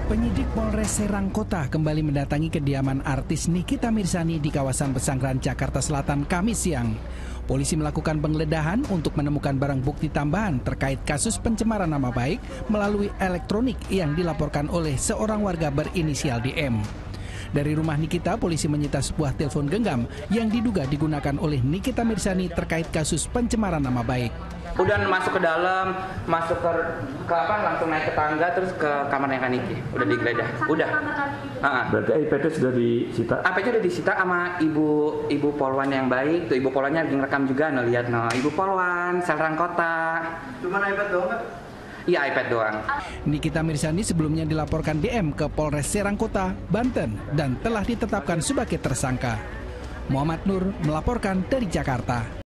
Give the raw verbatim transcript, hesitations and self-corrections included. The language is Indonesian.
Penyidik Polres Serang Kota kembali mendatangi kediaman artis Nikita Mirzani di kawasan Pesanggerahan, Jakarta Selatan, Kamis siang. Polisi melakukan penggeledahan untuk menemukan barang bukti tambahan terkait kasus pencemaran nama baik melalui elektronik yang dilaporkan oleh seorang warga berinisial D M. Dari rumah Nikita, polisi menyita sebuah telepon genggam yang diduga digunakan oleh Nikita Mirzani terkait kasus pencemaran nama baik. Udah masuk ke dalam, masuk ke, ke apa, langsung naik ke tangga, terus ke kamarnya Kak Niki. Udah digeledah, udah. Uh-huh. Berarti I P T sudah disita? I P T udah disita sama ibu ibu polwan yang baik. Tuh ibu polwannya lagi ngerekam juga, no, lihat no. Ibu polwan, Serang Kota. Cuma iPad doang kan? Iya, iPad doang. Nikita Mirzani sebelumnya dilaporkan D M ke Polres Serang Kota, Banten, dan telah ditetapkan sebagai tersangka. Muhammad Nur melaporkan dari Jakarta.